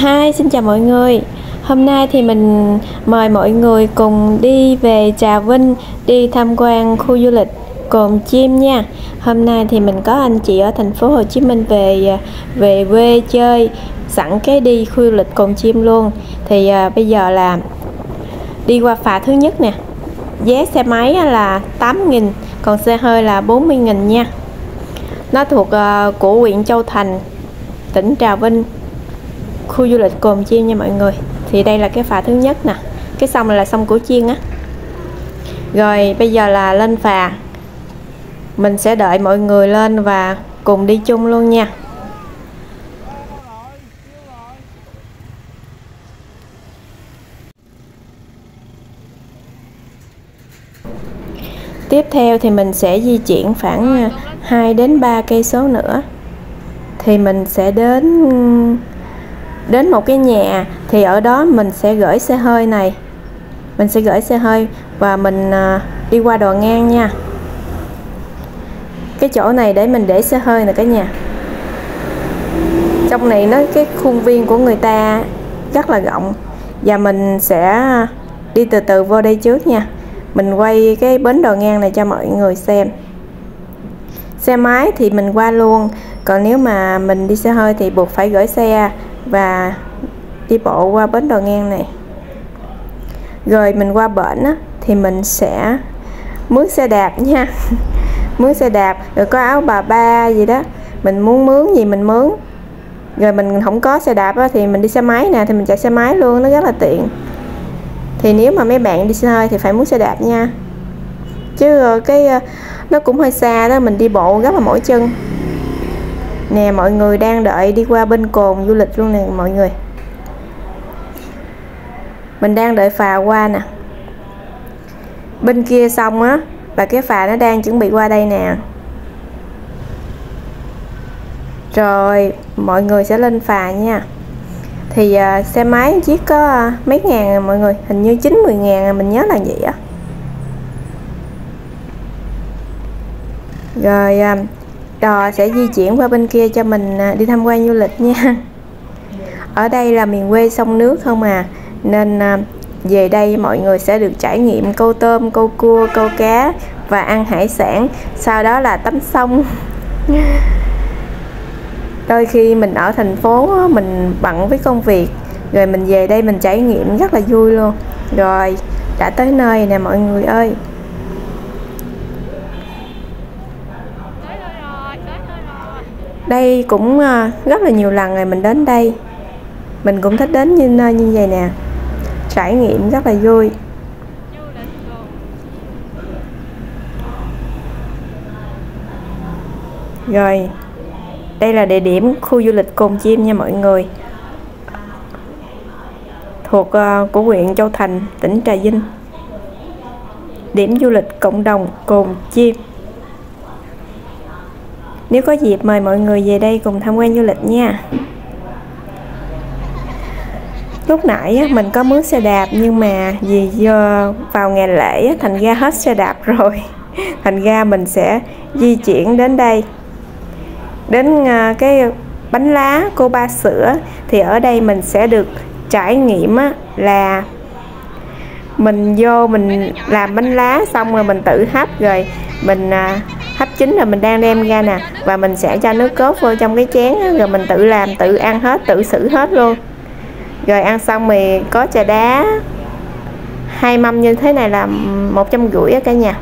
Hi, xin chào mọi người. Hôm nay thì mình mời mọi người cùng đi về Trà Vinh, đi tham quan khu du lịch Cồn Chim nha. Hôm nay thì mình có anh chị ở thành phố Hồ Chí Minh về quê chơi, sẵn cái đi khu du lịch Cồn Chim luôn. Thì bây giờ là đi qua phà thứ nhất nè. Vé xe máy là 8.000, còn xe hơi là 40.000 nha. Nó thuộc của huyện Châu Thành, tỉnh Trà Vinh, khu du lịch Cồn Chim nha mọi người. Thì đây là cái phà thứ nhất nè, cái sông này là sông Củ Chiên á. Rồi bây giờ là lên phà, mình sẽ đợi mọi người lên và cùng đi chung luôn nha. Tiếp theo thì mình sẽ di chuyển khoảng 2 đến 3 cây số nữa thì mình sẽ đến một cái nhà. Thì ở đó mình sẽ gửi xe hơi này, mình sẽ gửi xe hơi và mình đi qua đò ngang nha. Cái chỗ này để mình để xe hơi nè cả nhà. Trong này nó cái khuôn viên của người ta rất là rộng, và mình sẽ đi từ từ vô đây trước nha. Mình quay cái bến đò ngang này cho mọi người xem. Xe máy thì mình qua luôn, còn nếu mà mình đi xe hơi thì buộc phải gửi xe và đi bộ qua bến đò ngang này. Rồi mình qua bển á, thì mình sẽ mướn xe đạp nha. Mướn xe đạp, rồi có áo bà ba gì đó, mình muốn mướn gì mình mướn. Rồi mình không có xe đạp á, thì mình đi xe máy nè, thì mình chạy xe máy luôn, nó rất là tiện. Thì nếu mà mấy bạn đi xe hơi thì phải mướn xe đạp nha, chứ nó cũng hơi xa đó, mình đi bộ rất là mỏi chân. Nè, mọi người đang đợi đi qua bên Cồn du lịch luôn nè mọi người. Mình đang đợi phà qua nè. Bên kia sông á là cái phà nó đang chuẩn bị qua đây nè. Rồi mọi người sẽ lên phà nha. Thì xe máy chiếc có mấy ngàn mọi người, hình như 9-10 ngàn, mình nhớ là vậy á. Rồi đò sẽ di chuyển qua bên kia cho mình đi tham quan du lịch nha. Ở đây là miền quê sông nước không à, nên về đây mọi người sẽ được trải nghiệm câu tôm, câu cua, câu cá và ăn hải sản. Sau đó là tắm sông. Đôi khi mình ở thành phố mình bận với công việc, rồi mình về đây mình trải nghiệm rất là vui luôn. Rồi đã tới nơi nè mọi người ơi. Đây cũng rất là nhiều lần rồi mình đến đây. Mình cũng thích đến nơi như vậy nè, trải nghiệm rất là vui. Rồi đây là địa điểm khu du lịch Cồn Chim nha mọi người, thuộc của huyện Châu Thành, tỉnh Trà Vinh. Điểm du lịch cộng đồng Cồn Chim. Nếu có dịp mời mọi người về đây cùng tham quan du lịch nha. Lúc nãy mình có mướn xe đạp, nhưng mà vì vào ngày lễ thành ra hết xe đạp rồi. Thành ra mình sẽ di chuyển đến đây, đến cái bánh lá cô Ba Sữa. Thì ở đây mình sẽ được trải nghiệm là mình vô mình làm bánh lá xong rồi mình tự hấp, rồi mình hấp chín rồi mình đang đem ra nè, và mình sẽ cho nước cốt vô trong cái chén, rồi mình tự làm tự ăn hết, tự xử hết luôn. Rồi ăn xong thì có trà đá 2 mâm như thế này là 150 cả nhà.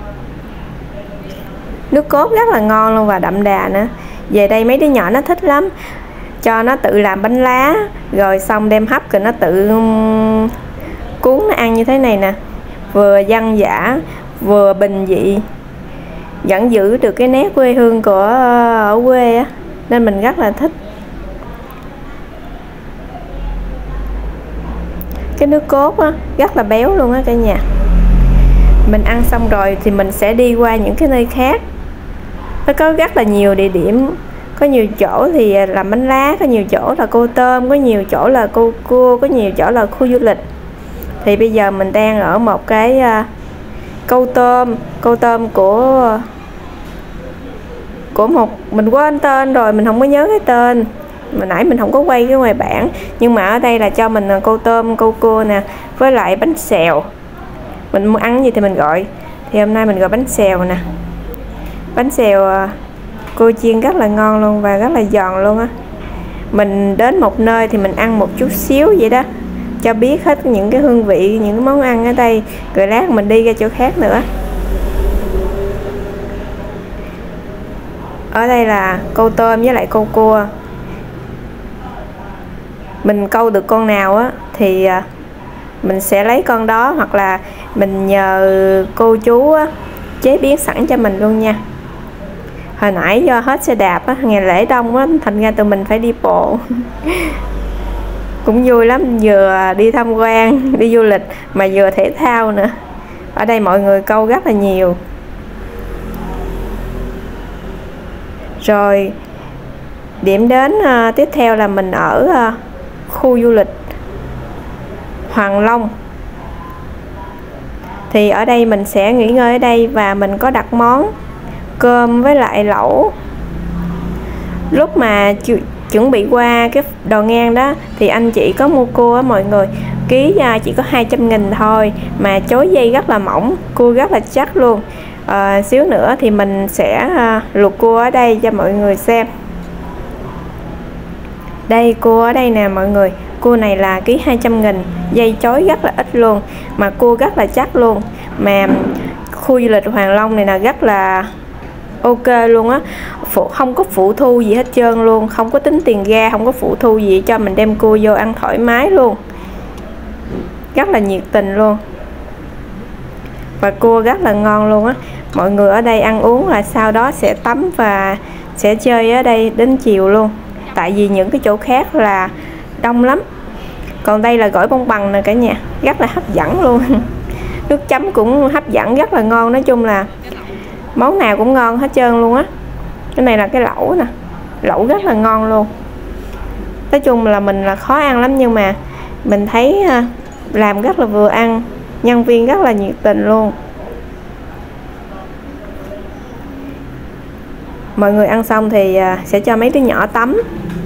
Nước cốt rất là ngon luôn và đậm đà nữa. Về đây mấy đứa nhỏ nó thích lắm, cho nó tự làm bánh lá, rồi xong đem hấp rồi nó tự cuốn nó ăn như thế này nè. Vừa dân dã vừa bình dị, vẫn giữ được cái nét quê hương của ở quê á, nên mình rất là thích. Cái nước cốt á rất là béo luôn á cả nhà. Mình ăn xong rồi thì mình sẽ đi qua những cái nơi khác. Nó có rất là nhiều địa điểm, có nhiều chỗ thì làm bánh lá, có nhiều chỗ là câu tôm, có nhiều chỗ là câu cua, có nhiều chỗ là khu du lịch. Thì bây giờ mình đang ở một cái câu tôm của một, mình quên tên rồi, mình không có nhớ cái tên. mà nãy mình không có quay cái ngoài bảng, nhưng mà ở đây là cho mình câu tôm, câu cua nè, với lại bánh xèo. Mình muốn ăn gì thì mình gọi. Thì hôm nay mình gọi bánh xèo nè. Bánh xèo cua chiên rất là ngon luôn và rất là giòn luôn á. Mình đến một nơi thì mình ăn một chút xíu vậy đó, cho biết hết những cái hương vị, những cái món ăn ở đây, rồi lát mình đi ra chỗ khác nữa. Ở đây là câu tôm với lại câu cua. Mình câu được con nào á thì mình sẽ lấy con đó, hoặc là mình nhờ cô chú á, chế biến sẵn cho mình luôn nha. Hồi nãy do hết xe đạp á, ngày lễ đông á, thành ra tụi mình phải đi bộ. Cũng vui lắm, vừa đi tham quan, đi du lịch mà vừa thể thao nữa. Ở đây mọi người câu rất là nhiều. Rồi điểm đến tiếp theo là mình ở khu du lịch Hoàng Long. Thì ở đây mình sẽ nghỉ ngơi ở đây và mình có đặt món cơm với lại lẩu. Lúc mà chuẩn bị qua cái đò ngang đó thì anh chị có mua cua á mọi người, ký chỉ có 200.000 thôi, mà chối dây rất là mỏng, cua rất là chắc luôn. Xíu nữa thì mình sẽ luộc cua ở đây cho mọi người xem. Đây, cua ở đây nè mọi người. Cua này là ký 200.000, dây chối rất là ít luôn, mà cua rất là chắc luôn. Mà khu du lịch Hoàng Long này là rất là ok luôn á, không có phụ thu gì hết trơn luôn, không có tính tiền ga, không có phụ thu gì, cho mình đem cua vô ăn thoải mái luôn, rất là nhiệt tình luôn. Và cua rất là ngon luôn á. Mọi người ở đây ăn uống là sau đó sẽ tắm và sẽ chơi ở đây đến chiều luôn, tại vì những cái chỗ khác là đông lắm. Còn đây là gỏi bông bằng nè cả nhà, rất là hấp dẫn luôn. Nước chấm cũng hấp dẫn, rất là ngon. Nói chung là món nào cũng ngon hết trơn luôn á. Cái này là cái lẩu nè, lẩu rất là ngon luôn. Nói chung là mình là khó ăn lắm, nhưng mà mình thấy làm rất là vừa ăn, nhân viên rất là nhiệt tình luôn. Mọi người ăn xong thì sẽ cho mấy đứa nhỏ tắm.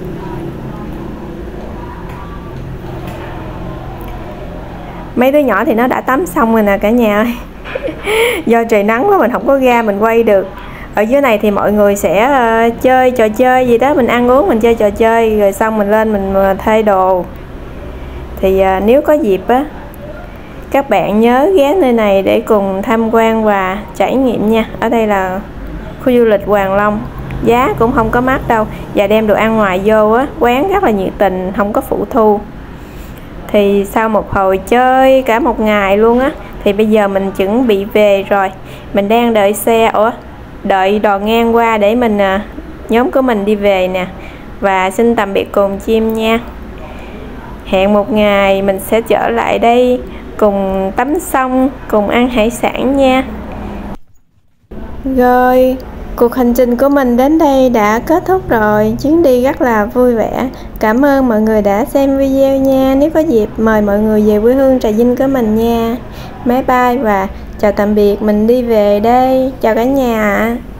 Mấy đứa nhỏ thì nó đã tắm xong rồi nè cả nhà ơi. Do trời nắng quá mình không có ra mình quay được. Ở dưới này thì mọi người sẽ chơi trò chơi gì đó, mình ăn uống, mình chơi trò chơi, rồi xong mình lên mình thay đồ. Thì nếu có dịp á, các bạn nhớ ghé nơi này để cùng tham quan và trải nghiệm nha. Ở đây là khu du lịch Hoàng Long, giá cũng không có mắc đâu, và đem đồ ăn ngoài vô á, quán rất là nhiệt tình, không có phụ thu. Thì sau một hồi chơi cả một ngày luôn á, thì bây giờ mình chuẩn bị về rồi. Mình đang đợi xe, đợi đò ngang qua để mình nhóm của mình đi về nè. Và xin tạm biệt Cồn Chim nha. Hẹn một ngày mình sẽ trở lại đây cùng tắm sông, cùng ăn hải sản nha. Rồi, cuộc hành trình của mình đến đây đã kết thúc rồi. Chuyến đi rất là vui vẻ. Cảm ơn mọi người đã xem video nha. Nếu có dịp mời mọi người về quê hương Trà Vinh của mình nha. Bye bye và chào tạm biệt, mình đi về đây. Chào cả nhà.